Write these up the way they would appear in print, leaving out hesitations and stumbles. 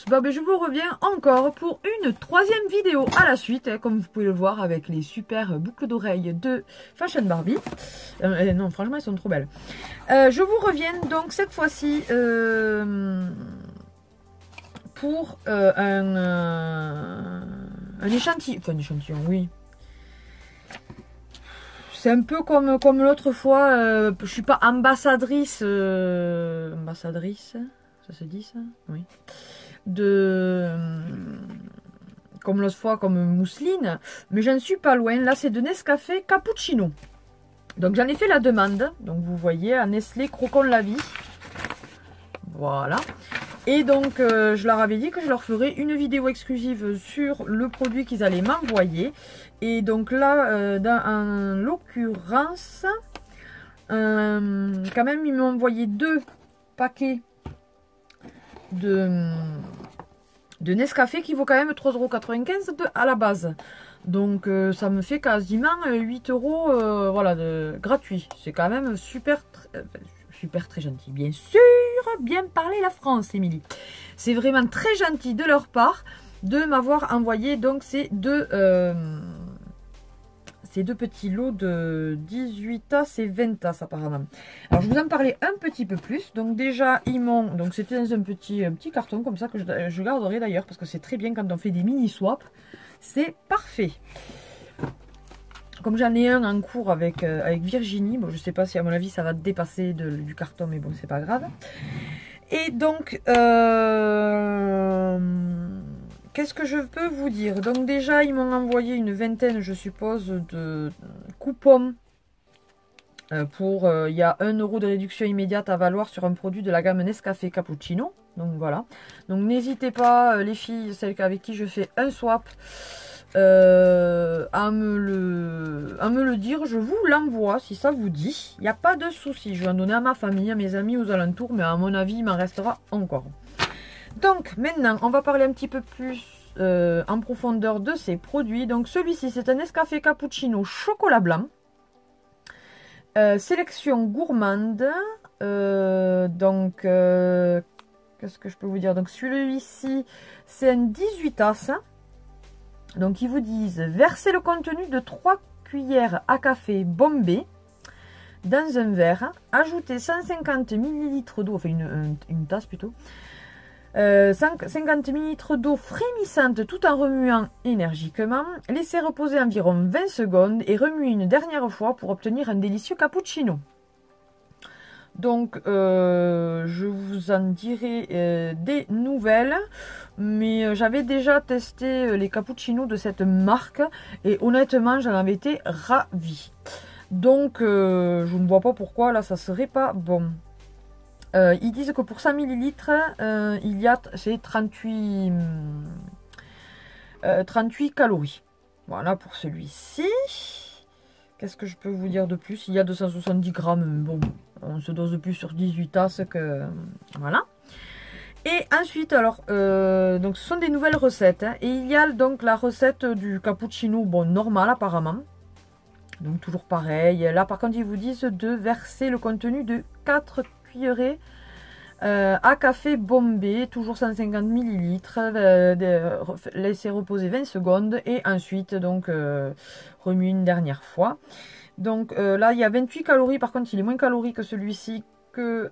bah, je vous reviens encore pour une troisième vidéo à la suite, hein, comme vous pouvez le voir avec les super boucles d'oreilles de Fashion Barbie. Non, franchement, elles sont trop belles. Je vous reviens donc cette fois-ci pour un échantillon. Enfin, un échantillon, oui. C'est un peu comme l'autre fois. Je suis pas ambassadrice. Ambassadrice, ça se dit ça? Oui. Comme l'autre fois, comme mousseline. Mais j'en suis pas loin. Là, c'est de Nescafé Cappuccino. Donc, j'en ai fait la demande. Donc, vous voyez, à Nestlé Croquons la vie. Voilà. Et donc, je leur avais dit que je leur ferais une vidéo exclusive sur le produit qu'ils allaient m'envoyer. Et donc là, en l'occurrence, quand même, ils m'ont envoyé 2 paquets de Nescafé qui vaut quand même 3,95 € à la base. Donc, ça me fait quasiment 8 €, voilà, gratuit. C'est quand même super très gentil. Bien sûr, bien parler la France, Émilie. C'est vraiment très gentil de leur part de m'avoir envoyé donc ces deux petits lots de 18 tasses et 20 tasses apparemment. Alors, je vous en parlais un petit peu plus. Donc, déjà, ils m'ont... Donc, c'était dans un petit carton comme ça que je garderai d'ailleurs parce que c'est très bien quand on fait des mini-swaps. C'est parfait. Comme j'en ai un en cours avec Virginie, bon, je sais pas si à mon avis ça va dépasser du carton, mais bon, c'est pas grave. Et donc, qu'est-ce que je peux vous dire? Donc déjà, ils m'ont envoyé une vingtaine, je suppose, de coupons pour... il y a 1 € de réduction immédiate à valoir sur un produit de la gamme Nescafé Cappuccino. Donc voilà. Donc n'hésitez pas, les filles, celles avec qui je fais un swap, à me le dire, je vous l'envoie si ça vous dit. Il n'y a pas de souci, je vais en donner à ma famille, à mes amis aux alentours, mais à mon avis il m'en restera encore. Donc maintenant on va parler un petit peu plus en profondeur de ces produits. Donc celui-ci c'est un Nescafé Cappuccino chocolat blanc, sélection gourmande. Donc qu'est-ce que je peux vous dire? Donc celui-ci c'est un 18 tasses. Donc, ils vous disent, versez le contenu de 3 cuillères à café Bombay dans un verre. Ajoutez 150 ml d'eau, enfin une tasse plutôt. 50 ml d'eau frémissante tout en remuant énergiquement. Laissez reposer environ 20 secondes et remuez une dernière fois pour obtenir un délicieux cappuccino. Donc, je vous en dirai des nouvelles. Mais j'avais déjà testé les cappuccinos de cette marque. Et honnêtement, j'en avais été ravie. Donc, je ne vois pas pourquoi là, ça serait pas bon. Ils disent que pour 100 ml, il y a 38 calories. Voilà pour celui-ci. Qu'est-ce que je peux vous dire de plus? Il y a 270 grammes. Bon, on se dose plus sur 18 tasses que... Voilà. Et ensuite, alors, donc ce sont des nouvelles recettes. Hein, et il y a donc la recette du cappuccino, bon, normal apparemment. Donc toujours pareil. Là, par contre, ils vous disent de verser le contenu de 4 cuillerées à café Bombay, toujours 150 ml. Laisser reposer 20 secondes. Et ensuite, donc, remuer une dernière fois. Donc là, il y a 28 calories. Par contre, il est moins calorique que celui-ci que...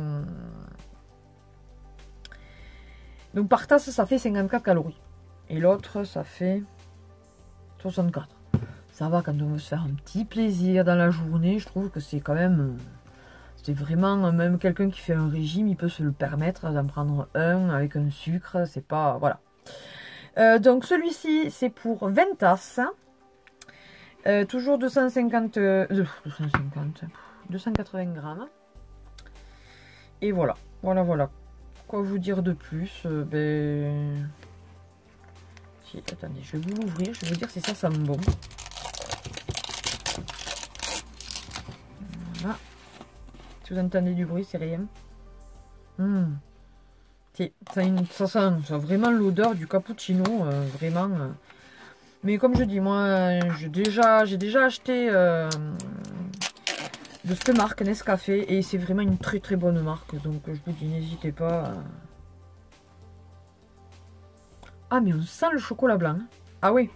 Donc par tasse, ça fait 54 calories. Et l'autre, ça fait 64. Ça va quand on veut se faire un petit plaisir dans la journée. Je trouve que c'est quand même... C'est vraiment... Même quelqu'un qui fait un régime, il peut se le permettre d'en prendre un avec un sucre. C'est pas... Voilà. Donc celui-ci, c'est pour 20 tasses. Toujours 280 grammes. Et voilà. Voilà. Quoi vous dire de plus? Attendez, je vais vous l'ouvrir. Je vais vous dire si ça sent bon. Voilà. Si vous entendez du bruit, c'est rien. Ça sent vraiment l'odeur du cappuccino. Vraiment. Mais comme je dis, moi, j'ai déjà acheté de cette marque Nescafé et c'est vraiment une très très bonne marque. Donc je vous dis, n'hésitez pas. Ah, mais on sent le chocolat blanc. Ah oui.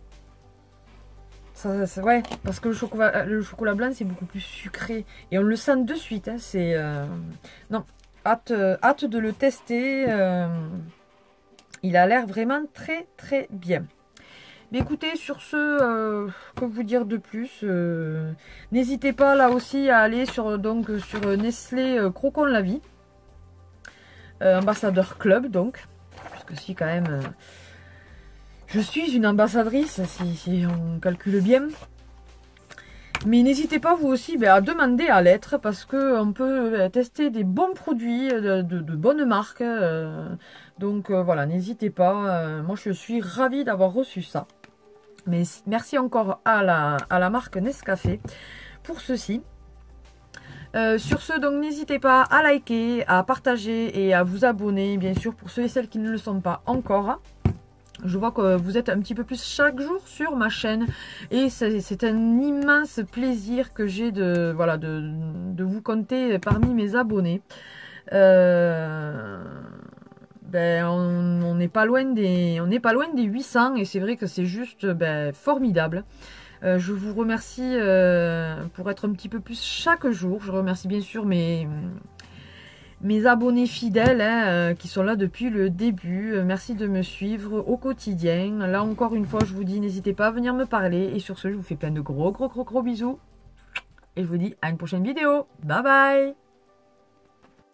Ouais, parce que le chocolat blanc, c'est beaucoup plus sucré. Et on le sent de suite. Hein, c'est... Non, hâte de le tester. Il a l'air vraiment très, très bien. Mais écoutez, sur ce, que vous dire de plus, n'hésitez pas là aussi à aller sur Nestlé Crocon la vie. Ambassadeur club, donc. Parce que si, quand même... je suis une ambassadrice, si on calcule bien. Mais n'hésitez pas vous aussi à demander à l'être parce qu'on peut tester des bons produits de bonnes marques. Donc voilà, n'hésitez pas. Moi, je suis ravie d'avoir reçu ça. Mais merci encore à la marque Nescafé pour ceci. Sur ce, donc n'hésitez pas à liker, à partager et à vous abonner, bien sûr, pour ceux et celles qui ne le sont pas encore. Je vois que vous êtes un petit peu plus chaque jour sur ma chaîne et c'est un immense plaisir que j'ai de vous compter parmi mes abonnés. On n'est pas loin des 800 et c'est vrai que c'est juste formidable. Je vous remercie pour être un petit peu plus chaque jour. Je remercie bien sûr mes abonnés fidèles qui sont là depuis le début. Merci de me suivre au quotidien. Là encore une fois, je vous dis, n'hésitez pas à venir me parler. Et sur ce, je vous fais plein de gros bisous. Et je vous dis à une prochaine vidéo. Bye bye.